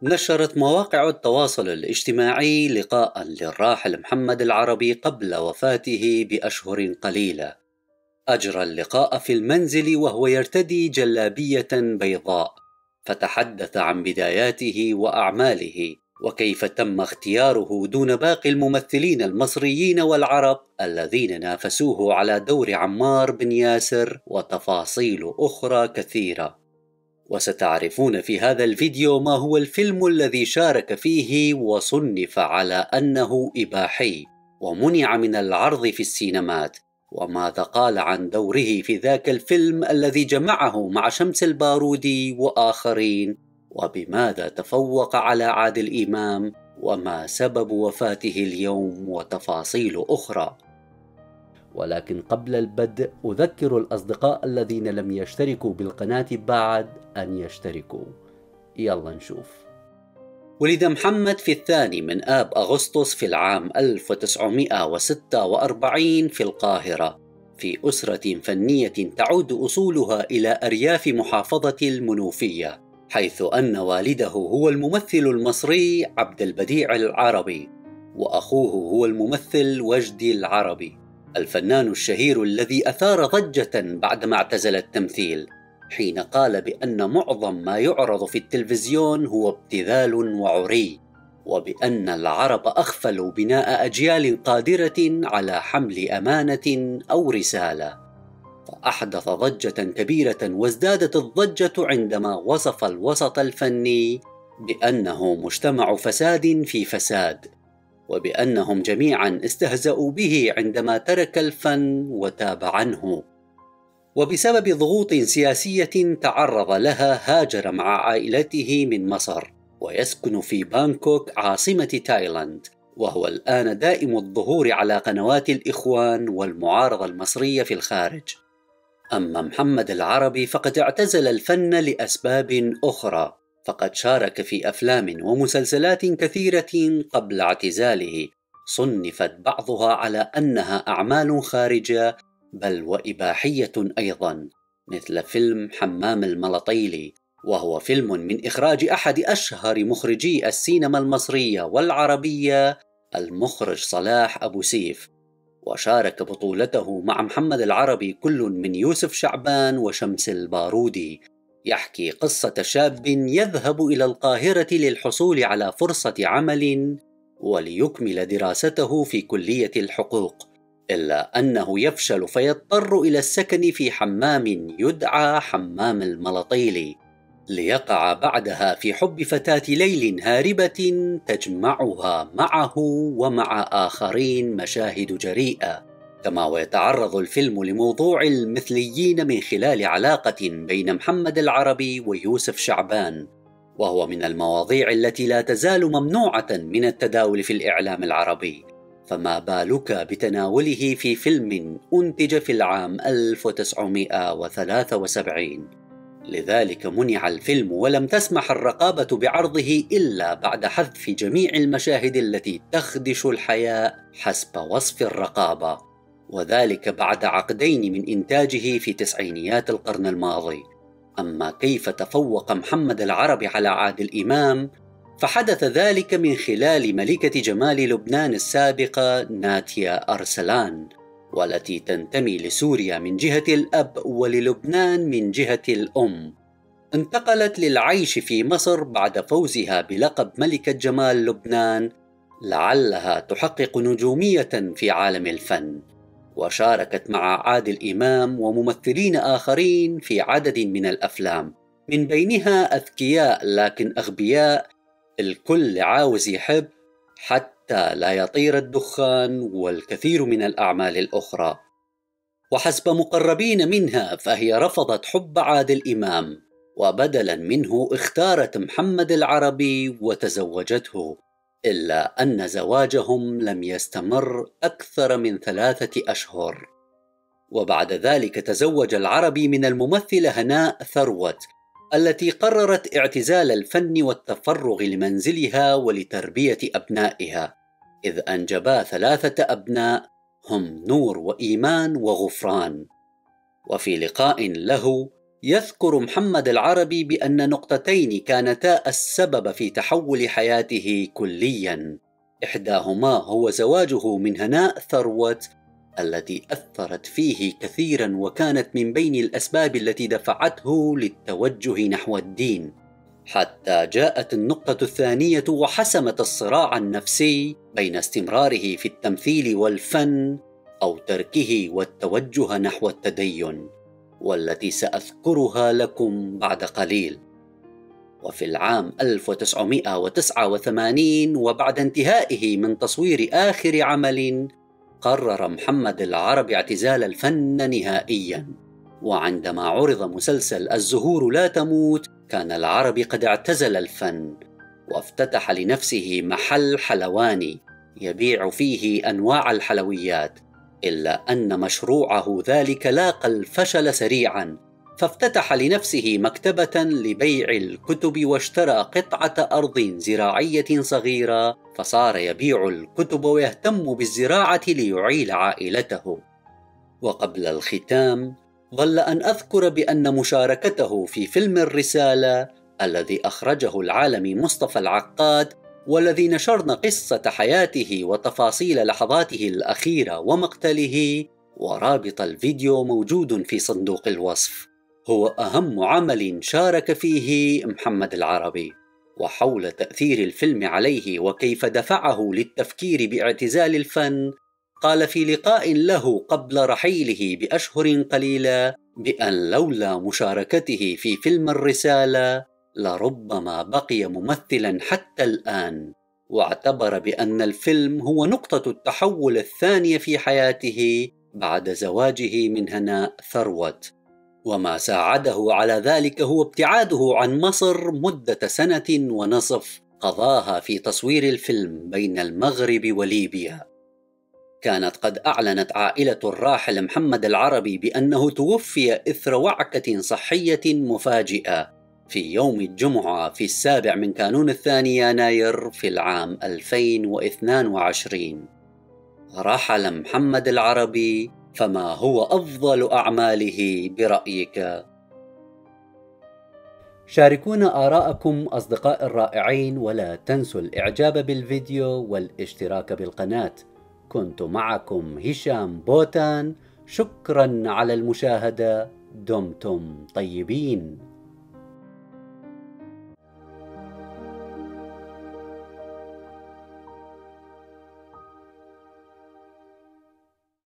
نشرت مواقع التواصل الاجتماعي لقاء للراحل محمد العربي قبل وفاته بأشهر قليلة. أجرى اللقاء في المنزل وهو يرتدي جلابية بيضاء، فتحدث عن بداياته وأعماله وكيف تم اختياره دون باقي الممثلين المصريين والعرب الذين نافسوه على دور عمار بن ياسر وتفاصيل أخرى كثيرة. وستعرفون في هذا الفيديو ما هو الفيلم الذي شارك فيه وصنف على أنه إباحي ومنع من العرض في السينمات، وماذا قال عن دوره في ذاك الفيلم الذي جمعه مع شمس البارودي وآخرين، وبماذا تفوق على عادل إمام، وما سبب وفاته اليوم، وتفاصيل أخرى. ولكن قبل البدء أذكر الأصدقاء الذين لم يشتركوا بالقناة بعد أن يشتركوا. يلا نشوف. ولد محمد في 2 آب أغسطس في العام 1946 في القاهرة، في أسرة فنية تعود أصولها إلى أرياف محافظة المنوفية، حيث أن والده هو الممثل المصري عبد البديع العربي، وأخوه هو الممثل وجدي العربي، الفنان الشهير الذي أثار ضجة بعدما اعتزل التمثيل، حين قال بأن معظم ما يعرض في التلفزيون هو ابتذال وعري، وبأن العرب أغفلوا بناء أجيال قادرة على حمل أمانة أو رسالة. فأحدث ضجة كبيرة، وازدادت الضجة عندما وصف الوسط الفني بأنه مجتمع فساد في فساد، وبأنهم جميعا استهزأوا به عندما ترك الفن وتاب عنه. وبسبب ضغوط سياسية تعرض لها هاجر مع عائلته من مصر، ويسكن في بانكوك عاصمة تايلاند، وهو الآن دائم الظهور على قنوات الإخوان والمعارضة المصرية في الخارج. أما محمد العربي فقد اعتزل الفن لأسباب أخرى، فقد شارك في أفلام ومسلسلات كثيرة قبل اعتزاله، صنفت بعضها على أنها أعمال خارجة بل وإباحية أيضا، مثل فيلم حمام الملطيلي، وهو فيلم من إخراج أحد أشهر مخرجي السينما المصرية والعربية، المخرج صلاح أبو سيف، وشارك بطولته مع محمد العربي كل من يوسف شعبان وشمس البارودي، يحكي قصة شاب يذهب إلى القاهرة للحصول على فرصة عمل وليكمل دراسته في كلية الحقوق، إلا أنه يفشل فيضطر إلى السكن في حمام يدعى حمام الملطيلي، ليقع بعدها في حب فتاة ليل هاربة تجمعها معه ومع آخرين مشاهد جريئة. كما ويتعرض الفيلم لموضوع المثليين من خلال علاقة بين محمد العربي ويوسف شعبان، وهو من المواضيع التي لا تزال ممنوعة من التداول في الإعلام العربي، فما بالك بتناوله في فيلم أنتج في العام 1973. لذلك منع الفيلم، ولم تسمح الرقابة بعرضه إلا بعد حذف جميع المشاهد التي تخدش الحياء حسب وصف الرقابة، وذلك بعد عقدين من إنتاجه في تسعينيات القرن الماضي. أما كيف تفوق محمد العربي على عادل إمام، فحدث ذلك من خلال ملكة جمال لبنان السابقة ناتيا أرسلان، والتي تنتمي لسوريا من جهة الأب وللبنان من جهة الأم. انتقلت للعيش في مصر بعد فوزها بلقب ملكة جمال لبنان، لعلها تحقق نجومية في عالم الفن، وشاركت مع عادل إمام وممثلين آخرين في عدد من الأفلام، من بينها أذكياء لكن أغبياء، الكل عاوز يحب، حتى لا يطير الدخان، والكثير من الأعمال الأخرى. وحسب مقربين منها فهي رفضت حب عادل إمام، وبدلا منه اختارت محمد العربي وتزوجته، إلا أن زواجهم لم يستمر أكثر من 3 أشهر. وبعد ذلك تزوج العربي من الممثلة هناء ثروت، التي قررت اعتزال الفن والتفرغ لمنزلها ولتربية أبنائها، إذ أنجبا 3 أبناء هم نور وإيمان وغفران. وفي لقاء له يذكر محمد العربي بأن نقطتين كانتا السبب في تحول حياته كلياً، إحداهما هو زواجه من هناء ثروت التي أثرت فيه كثيراً وكانت من بين الأسباب التي دفعته للتوجه نحو الدين، حتى جاءت النقطة الثانية وحسمت الصراع النفسي بين استمراره في التمثيل والفن أو تركه والتوجه نحو التدين، والتي سأذكرها لكم بعد قليل. وفي العام 1989 وبعد انتهائه من تصوير آخر عمل، قرر محمد العربي اعتزال الفن نهائياً. وعندما عرض مسلسل الزهور لا تموت، كان العربي قد اعتزل الفن وافتتح لنفسه محل حلواني يبيع فيه أنواع الحلويات، إلا أن مشروعه ذلك لاقى الفشل سريعاً، فافتتح لنفسه مكتبة لبيع الكتب واشترى قطعة أرض زراعية صغيرة، فصار يبيع الكتب ويهتم بالزراعة ليعيل عائلته. وقبل الختام، ظل أن أذكر بأن مشاركته في فيلم الرسالة الذي أخرجه العالمي مصطفى العقاد، والذي نشرنا قصة حياته وتفاصيل لحظاته الأخيرة ومقتله، ورابط الفيديو موجود في صندوق الوصف، هو أهم عمل شارك فيه محمد العربي. وحول تأثير الفيلم عليه وكيف دفعه للتفكير باعتزال الفن، قال في لقاء له قبل رحيله بأشهر قليلة بأن لولا مشاركته في فيلم الرسالة لربما بقي ممثلا حتى الآن، واعتبر بأن الفيلم هو نقطة التحول الثانية في حياته بعد زواجه من هناء ثروت. وما ساعده على ذلك هو ابتعاده عن مصر مدة 1.5 سنة قضاها في تصوير الفيلم بين المغرب وليبيا. كانت قد أعلنت عائلة الراحل محمد العربي بأنه توفي إثر وعكة صحية مفاجئة في يوم الجمعة في 7 من كانون الثاني يناير في العام 2022. رحل محمد العربي، فما هو أفضل أعماله برأيك؟ شاركونا آراءكم أصدقاء الرائعين، ولا تنسوا الإعجاب بالفيديو والاشتراك بالقناة. كنت معكم هشام بوتان، شكرا على المشاهدة، دمتم طيبين.